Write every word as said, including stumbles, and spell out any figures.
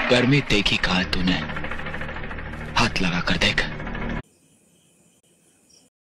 गर्मी देखी कहा तूने? हाथ लगा कर देख।